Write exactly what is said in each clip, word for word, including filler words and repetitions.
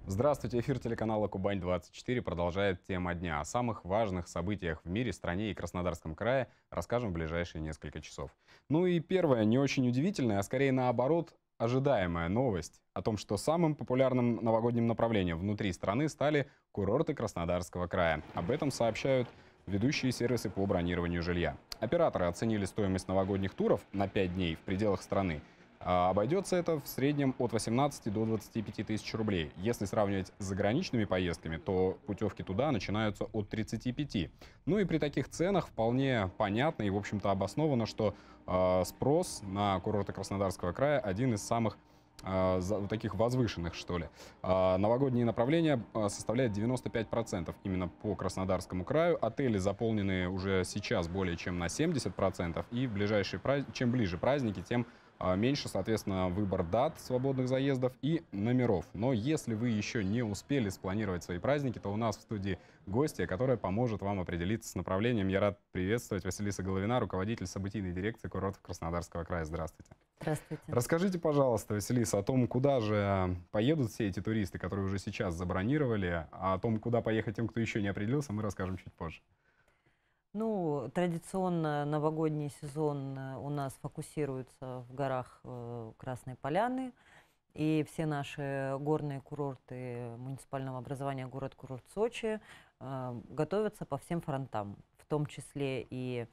Здравствуйте, эфир телеканала Кубань двадцать четыре продолжает тема дня. О самых важных событиях в мире, стране и Краснодарском крае расскажем в ближайшие несколько часов. Ну и первая, не очень удивительная, а скорее наоборот, ожидаемая новость о том, что самым популярным новогодним направлением внутри страны стали курорты Краснодарского края. Об этом сообщают ведущие сервисы по бронированию жилья. Операторы оценили стоимость новогодних туров на пять дней в пределах страны. А обойдется это в среднем от восемнадцати до двадцати пяти тысяч рублей. Если сравнивать с заграничными поездками, то путевки туда начинаются от тридцати пяти. Ну и при таких ценах вполне понятно и, в общем-то, обосновано, что э, спрос на курорты Краснодарского края один из самых э, за, таких возвышенных, что ли. Э, новогодние направления э, составляют девяносто пять процентов именно по Краснодарскому краю. Отели заполнены уже сейчас более чем на семьдесят процентов. И в ближайшие праз... чем ближе праздники, тем меньше, соответственно, выбор дат свободных заездов и номеров. Но если вы еще не успели спланировать свои праздники, то у нас в студии гостья, которая поможет вам определиться с направлением. Я рад приветствовать Василиса Головина, руководитель событийной дирекции курортов Краснодарского края. Здравствуйте. Здравствуйте. Расскажите, пожалуйста, Василиса, о том, куда же поедут все эти туристы, которые уже сейчас забронировали, а о том, куда поехать тем, кто еще не определился, мы расскажем чуть позже. Ну, традиционно новогодний сезон у нас фокусируется в горах Красной Поляны. И все наши горные курорты муниципального образования город-курорт Сочи готовятся по всем фронтам, в том числе и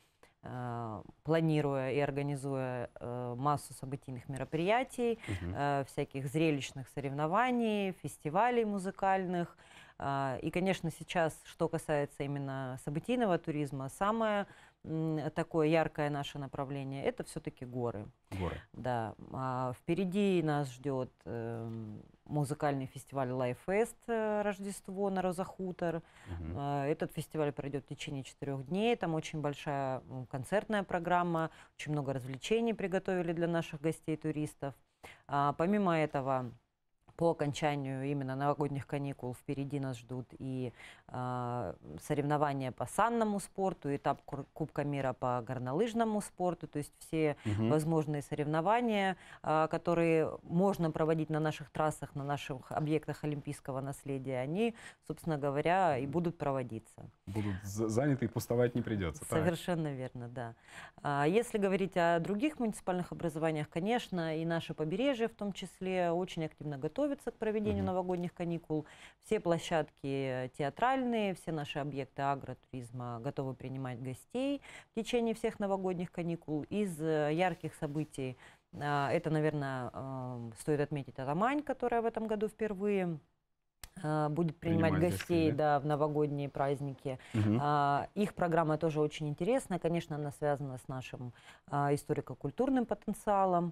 планируя и организуя массу событийных мероприятий, угу. всяких зрелищных соревнований, фестивалей музыкальных. И, конечно, сейчас, что касается именно событийного туризма, самое такое яркое наше направление – это все-таки горы. Горы. Да. А впереди нас ждет э, музыкальный фестиваль Лайфест Рождество на Роза-Хутор. Угу. Этот фестиваль пройдет в течение четырех дней. Там очень большая концертная программа, очень много развлечений приготовили для наших гостей-туристов. А, помимо этого, по окончанию именно новогодних каникул впереди нас ждут и э, соревнования по санному спорту, этап Кубка мира по горнолыжному спорту, то есть все угу. возможные соревнования, э, которые можно проводить на наших трассах, на наших объектах олимпийского наследия, они, собственно говоря, и будут проводиться. Будут заняты и пустовать не придется. Совершенно так. Верно, да. А если говорить о других муниципальных образованиях, конечно, и наше побережье в том числе очень активно готовится к проведению uh-huh. новогодних каникул. Все площадки театральные, все наши объекты агротуризма готовы принимать гостей в течение всех новогодних каникул. Из ярких событий это, наверное, стоит отметить Атамань, которая в этом году впервые будет принимать, принимать гостей, да? Да, в новогодние праздники. Угу. А, их программа тоже очень интересная. Конечно, она связана с нашим а, историко-культурным потенциалом.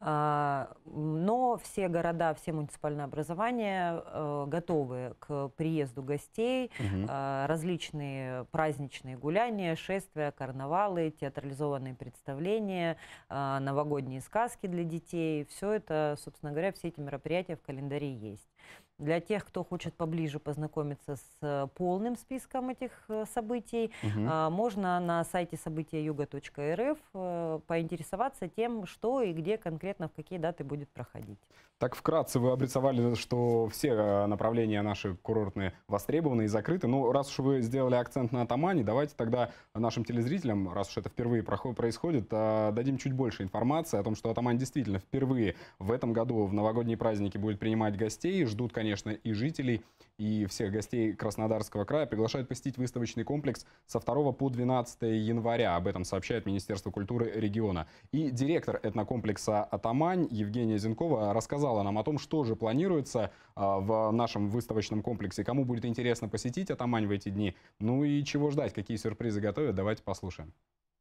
А, но все города, все муниципальные образования а, готовы к приезду гостей. Угу. А, различные праздничные гуляния, шествия, карнавалы, театрализованные представления, а, новогодние сказки для детей. Все это, собственно говоря, все эти мероприятия в календаре есть. Для тех, кто хочет поближе познакомиться с полным списком этих событий, угу. можно на сайте события юга точка эр эф поинтересоваться тем, что и где конкретно, в какие даты будет проходить. Так вкратце вы обрисовали, что все направления наши курортные востребованы и закрыты. Ну, раз уж вы сделали акцент на Атамане, давайте тогда нашим телезрителям, раз уж это впервые происходит, дадим чуть больше информации о том, что Атамань действительно впервые в этом году в новогодние праздники будет принимать гостей. Ждут, конечно, и жителей, и всех гостей Краснодарского края. Приглашают посетить выставочный комплекс со второго по двенадцатое января. Об этом сообщает Министерство культуры региона. И директор этнокомплекса «Атамань» Евгения Зенкова рассказала нам о том, что же планируется а, в нашем выставочном комплексе, кому будет интересно посетить Атамань в эти дни, ну и чего ждать, какие сюрпризы готовят. Давайте послушаем.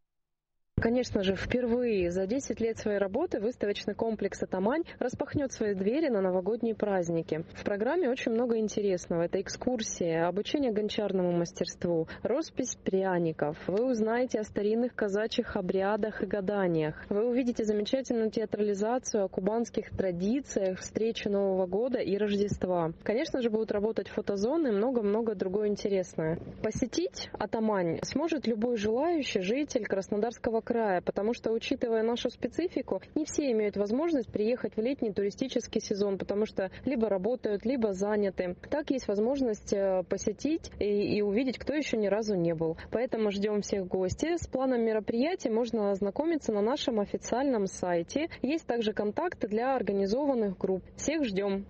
Конечно же, впервые за десять лет своей работы выставочный комплекс «Атамань» распахнет свои двери на новогодние праздники. В программе очень много интересного. Это экскурсии, обучение гончарному мастерству, роспись пряников. Вы узнаете о старинных казачьих обрядах и гаданиях. Вы увидите замечательную театрализацию о кубанских традициях, встречи Нового года и Рождества. Конечно же, будут работать фотозоны и много-много другое интересное. Посетить «Атамань» сможет любой желающий житель Краснодарского края. края, потому что, учитывая нашу специфику, не все имеют возможность приехать в летний туристический сезон, потому что либо работают, либо заняты. Так есть возможность посетить и, и увидеть, кто еще ни разу не был. Поэтому ждем всех гостей. С планом мероприятий можно ознакомиться на нашем официальном сайте. Есть также контакты для организованных групп. Всех ждем.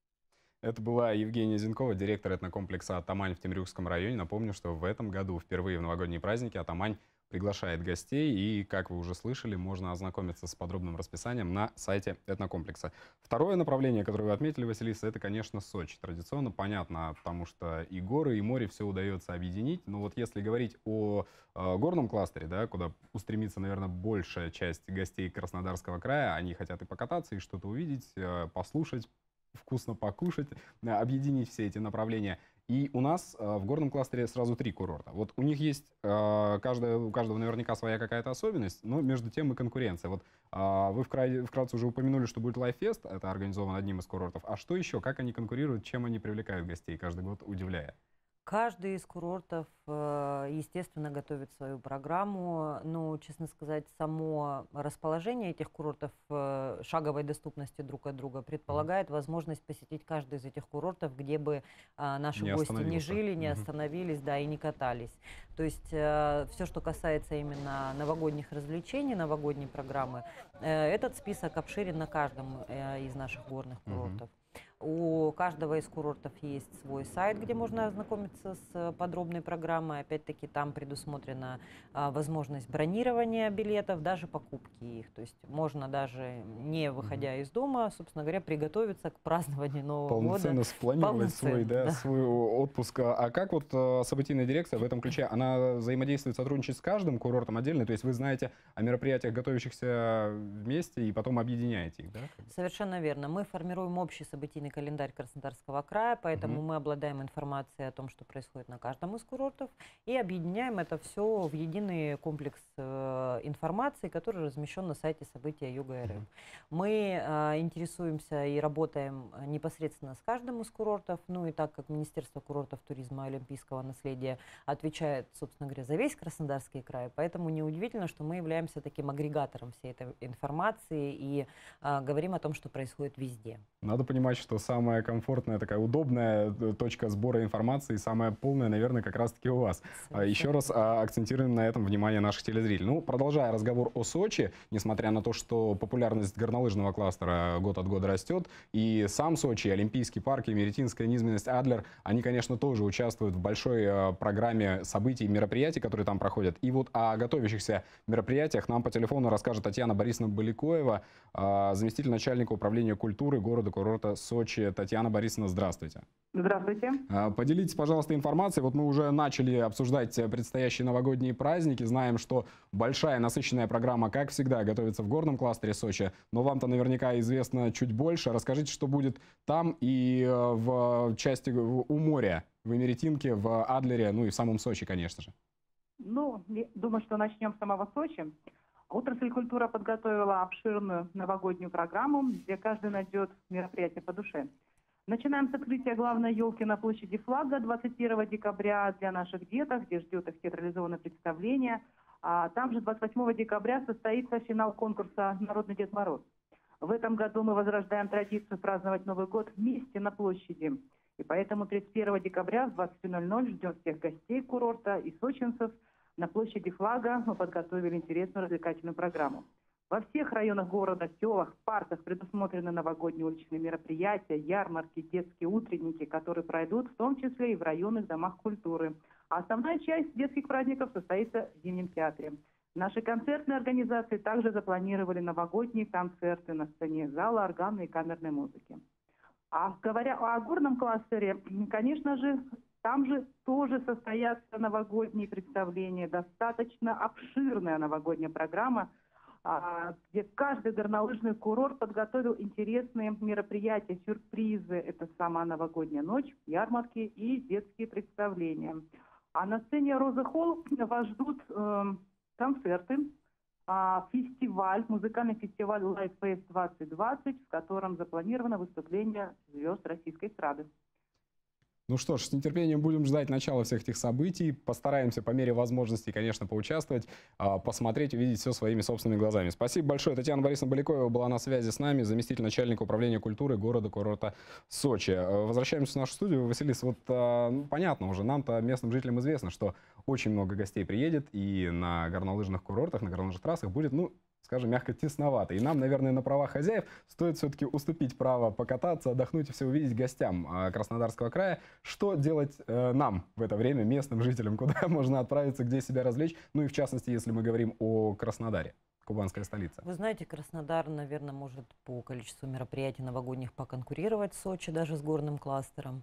Это была Евгения Зенкова, директор этнокомплекса «Атамань» в Темрюкском районе. Напомню, что в этом году впервые в новогодние праздники «Атамань» приглашает гостей. И, как вы уже слышали, можно ознакомиться с подробным расписанием на сайте этнокомплекса. Второе направление, которое вы отметили, Василиса, это, конечно, Сочи. Традиционно понятно, потому что и горы, и море все удается объединить. Но вот если говорить о э, горном кластере, да, куда устремится, наверное, большая часть гостей Краснодарского края, они хотят и покататься, и что-то увидеть, э, послушать, вкусно покушать, объединить все эти направления. И у нас э, в горном кластере сразу три курорта. Вот у них есть, э, каждая, у каждого наверняка своя какая-то особенность, но между тем и конкуренция. Вот э, вы вкратце, вкратце уже упомянули, что будет Лайффест, это организован одним из курортов. А что еще? Как они конкурируют, чем они привлекают гостей каждый год, удивляя? Каждый из курортов, естественно, готовит свою программу. Но, честно сказать, само расположение этих курортов шаговой доступности друг от друга предполагает возможность посетить каждый из этих курортов, где бы наши не гости не жили, не угу. остановились, да, и не катались. То есть все, что касается именно новогодних развлечений, новогодней программы, этот список обширен на каждом из наших горных курортов. Угу. У каждого из курортов есть свой сайт, где можно ознакомиться с подробной программой. Опять-таки там предусмотрена а, возможность бронирования билетов, даже покупки их. То есть можно даже не выходя mm-hmm. из дома, собственно говоря, приготовиться к празднованию Нового Полноценно года. Спланировать Полноценно свой, да, да. свой отпуск. А как вот а, событийная дирекция в этом ключе, она взаимодействует, сотрудничает с каждым курортом отдельно? То есть вы знаете о мероприятиях, готовящихся вместе, и потом объединяете их, да? Совершенно верно. Мы формируем общий событийный календарь Краснодарского края, поэтому mm-hmm. мы обладаем информацией о том, что происходит на каждом из курортов, и объединяем это все в единый комплекс э, информации, который размещен на сайте события Юга РФ. Mm-hmm. Мы э, интересуемся и работаем непосредственно с каждым из курортов, ну и так как Министерство курортов, туризма и олимпийского наследия отвечает, собственно говоря, за весь Краснодарский край, поэтому неудивительно, что мы являемся таким агрегатором всей этой информации и э, говорим о том, что происходит везде. Надо понимать, что самая комфортная, такая удобная точка сбора информации, самая полная, наверное, как раз-таки у вас. Совершенно. Еще раз акцентируем на этом внимание наших телезрителей. Ну, продолжая разговор о Сочи, несмотря на то, что популярность горнолыжного кластера год от года растет, и сам Сочи, Олимпийский парк, и Меретинская низменность, Адлер, они, конечно, тоже участвуют в большой программе событий и мероприятий, которые там проходят. И вот о готовящихся мероприятиях нам по телефону расскажет Татьяна Борисовна Баликоева, заместитель начальника управления культуры города-курорта Сочи. Татьяна Борисовна, здравствуйте. Здравствуйте. Поделитесь, пожалуйста, информацией. Вот мы уже начали обсуждать предстоящие новогодние праздники. Знаем, что большая насыщенная программа, как всегда, готовится в горном кластере Сочи. Но вам-то наверняка известно чуть больше. Расскажите, что будет там и в части у моря, в Меретинке, в Адлере, ну и в самом Сочи, конечно же. Ну, думаю, что начнем с самого Сочи. Отрасль культура подготовила обширную новогоднюю программу, где каждый найдет мероприятие по душе. Начинаем с открытия главной елки на площади Флага двадцать первого декабря для наших деток, где ждет их театрализованное представление. А там же двадцать восьмого декабря состоится финал конкурса «Народный Дед Мороз». В этом году мы возрождаем традицию праздновать Новый год вместе на площади. И поэтому тридцать первого декабря в двадцать ноль ноль ждем всех гостей курорта и сочинцев. На площади Флага мы подготовили интересную развлекательную программу. Во всех районах города, селах, парках предусмотрены новогодние уличные мероприятия, ярмарки, детские утренники, которые пройдут в том числе и в районных домах культуры. А основная часть детских праздников состоится в Зимнем театре. Наши концертные организации также запланировали новогодние концерты на сцене зала органной и камерной музыки. А говоря о горном кластере, конечно же, там же тоже состоятся новогодние представления, достаточно обширная новогодняя программа, где каждый горнолыжный курорт подготовил интересные мероприятия, сюрпризы. Это сама новогодняя ночь, ярмарки и детские представления. А на сцене Роза Холл вас ждут э, концерты, э, фестиваль, музыкальный фестиваль Лайффест двадцать двадцать, в котором запланировано выступление звезд российской эстрады. Ну что ж, с нетерпением будем ждать начала всех этих событий. Постараемся по мере возможностей, конечно, поучаствовать, посмотреть, увидеть все своими собственными глазами. Спасибо большое. Татьяна Борисовна Балякоева была на связи с нами, заместитель начальника управления культуры города-курорта Сочи. Возвращаемся в нашу студию. Василис, вот ну, понятно уже, нам-то, местным жителям, известно, что очень много гостей приедет, и на горнолыжных курортах, на горнолыжных трассах будет, ну, скажем, мягко, тесновато. И нам, наверное, на правах хозяев стоит все-таки уступить право покататься, отдохнуть и все увидеть гостям Краснодарского края. Что делать э, нам в это время, местным жителям, куда можно отправиться, где себя развлечь? Ну и в частности, если мы говорим о Краснодаре, кубанская столица. Вы знаете, Краснодар, наверное, может по количеству мероприятий новогодних поконкурировать с Сочи, даже с горным кластером.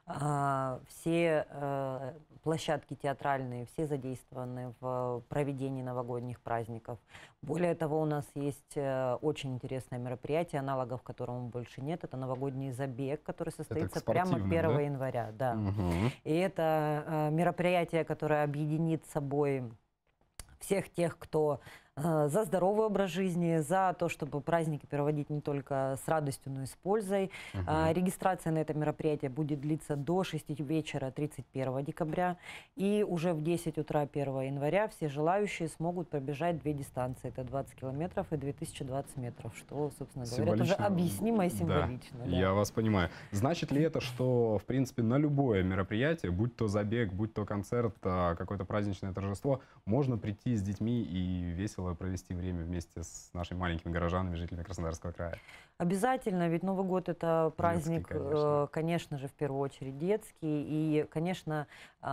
А, все а, площадки театральные, все задействованы в проведении новогодних праздников. Более того, у нас есть а, очень интересное мероприятие, аналогов которому больше нет. Это новогодний забег, который состоится прямо первого января. Да. Угу. И это а, мероприятие, которое объединит собой всех тех, кто за здоровый образ жизни, за то, чтобы праздники проводить не только с радостью, но и с пользой. Угу. Регистрация на это мероприятие будет длиться до шести вечера тридцать первого декабря. И уже в десять утра первого января все желающие смогут пробежать две дистанции. Это двадцать километров и две тысячи двадцать метров, что, собственно говоря, это уже объяснимо и символично. Да, да. Я вас понимаю. Значит ли это, что, в принципе, на любое мероприятие, будь то забег, будь то концерт, какое-то праздничное торжество, можно прийти с детьми и весело провести время вместе с нашими маленькими горожанами, жителями Краснодарского края? Обязательно, ведь Новый год — это праздник, детский, конечно. конечно же, в первую очередь детский. И, конечно,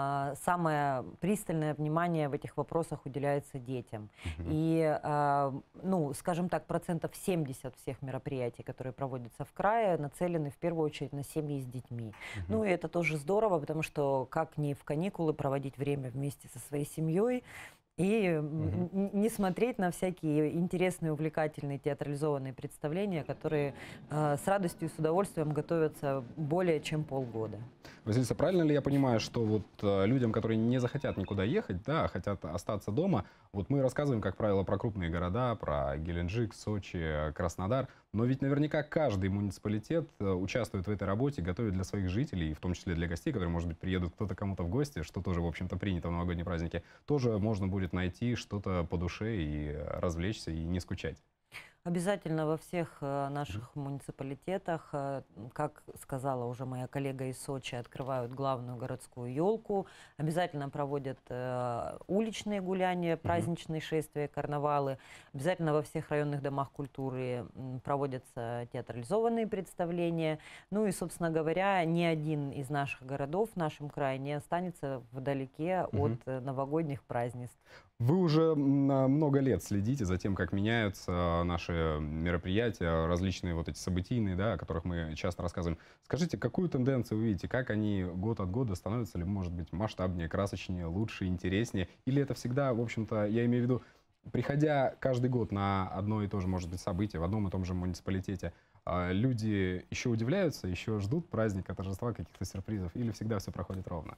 самое пристальное внимание в этих вопросах уделяется детям. Угу. И, ну, скажем так, процентов семьдесят всех мероприятий, которые проводятся в крае, нацелены в первую очередь на семьи с детьми. Угу. Ну, и это тоже здорово, потому что как не в каникулы проводить время вместе со своей семьей, и угу. не смотреть на всякие интересные, увлекательные, театрализованные представления, которые э, с радостью и с удовольствием готовятся более чем полгода. Василиса, правильно ли я понимаю, что вот э, людям, которые не захотят никуда ехать, да, хотят остаться дома, вот мы рассказываем, как правило, про крупные города, про Геленджик, Сочи, Краснодар, но ведь наверняка каждый муниципалитет участвует в этой работе, готовит для своих жителей, в том числе для гостей, которые, может быть, приедут кто-то кому-то в гости, что тоже, в общем-то, принято в новогодние праздники, тоже можно будет найти что-то по душе и развлечься, и не скучать. Обязательно во всех наших муниципалитетах, как сказала уже моя коллега из Сочи, открывают главную городскую елку, обязательно проводят уличные гуляния, праздничные шествия, карнавалы, обязательно во всех районных домах культуры проводятся театрализованные представления. Ну и, собственно говоря, ни один из наших городов в нашем крае не останется вдалеке угу. от новогодних празднеств. Вы уже много лет следите за тем, как меняются наши мероприятия, различные вот эти событийные, да, о которых мы часто рассказываем. Скажите, какую тенденцию вы видите? Как они год от года становятся, ли, может быть, масштабнее, красочнее, лучше, интереснее? Или это всегда, в общем-то, я имею в виду, приходя каждый год на одно и то же, может быть, событие в одном и том же муниципалитете, люди еще удивляются, еще ждут праздника, торжества, каких-то сюрпризов? Или всегда все проходит ровно?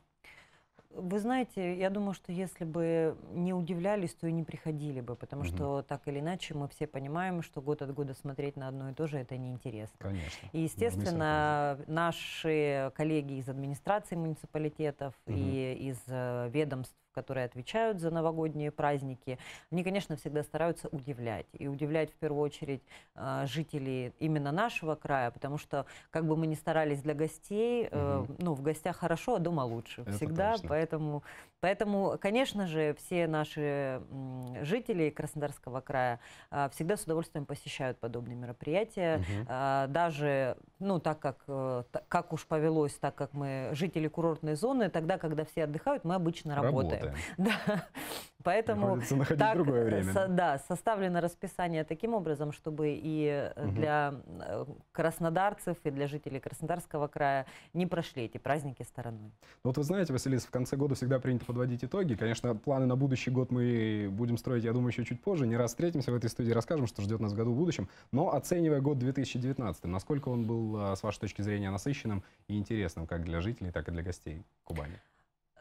Вы знаете, я думаю, что если бы не удивлялись, то и не приходили бы, потому mm-hmm. что так или иначе мы все понимаем, что год от года смотреть на одно и то же — это неинтересно. Конечно. И, естественно, наши коллеги из администрации муниципалитетов mm-hmm. и из ведомств, которые отвечают за новогодние праздники, они, конечно, всегда стараются удивлять. И удивлять в первую очередь жителей именно нашего края, потому что, как бы мы ни старались для гостей, угу. ну, в гостях хорошо, а дома лучше. Это всегда. Поэтому, поэтому, конечно же, все наши жители Краснодарского края всегда с удовольствием посещают подобные мероприятия. Угу. Даже, ну, так как, как уж повелось, так как мы жители курортной зоны, тогда, когда все отдыхают, мы обычно работаем. Да. Поэтому так, другое время. Со, да, составлено расписание таким образом, чтобы и угу. для краснодарцев, и для жителей Краснодарского края не прошли эти праздники стороной. Вот вы знаете, Василис, в конце года всегда принято подводить итоги. Конечно, планы на будущий год мы будем строить, я думаю, еще чуть позже. Не раз встретимся в этой студии, расскажем, что ждет нас в году в будущем. Но оценивая год две тысячи девятнадцатый, насколько он был, с вашей точки зрения, насыщенным и интересным как для жителей, так и для гостей Кубани?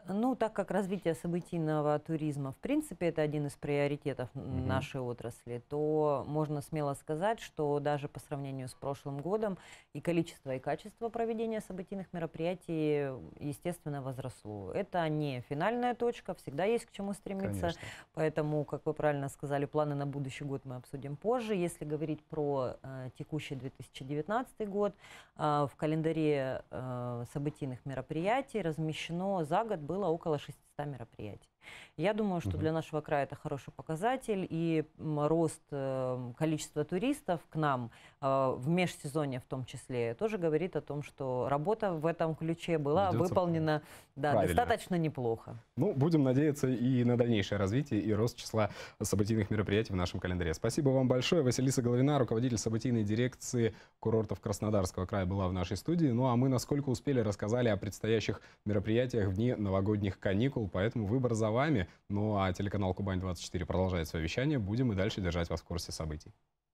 Ну, так как развитие событийного туризма, в принципе, это один из приоритетов Мгм. нашей отрасли, то можно смело сказать, что даже по сравнению с прошлым годом и количество, и качество проведения событийных мероприятий, естественно, возросло. Это не финальная точка, всегда есть к чему стремиться. Конечно. Поэтому, как вы правильно сказали, планы на будущий год мы обсудим позже. Если говорить про э, текущий две тысячи девятнадцатый год, э, в календаре э, событийных мероприятий размещено за год было около шестисот мероприятий. Я думаю, что Мгм. для нашего края это хороший показатель, и м, рост э, количества туристов к нам э, в межсезонье в том числе тоже говорит о том, что работа в этом ключе была Ведется выполнена да, правильно. достаточно неплохо. Ну, будем надеяться и на дальнейшее развитие, и рост числа событийных мероприятий в нашем календаре. Спасибо вам большое. Василиса Головина, руководитель событийной дирекции курортов Краснодарского края, была в нашей студии. Ну, а мы, насколько успели, рассказали о предстоящих мероприятиях в дни новогодних каникул, поэтому выбор за вами. Ну, а телеканал Кубань двадцать четыре продолжает свое вещание. Будем и дальше держать вас в курсе событий.